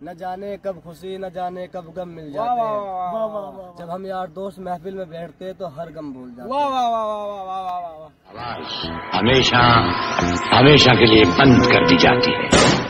न जाने कब खुशी न जाने कब गम मिल जाते हैं। जब हम यार दोस्त महफिल में बैठते तो हर गम भूल जाते। वाह वाह वाह वाह वाह वाह वाह वाह। आवाज हमेशा हमेशा के लिए बंद कर दी जाती है।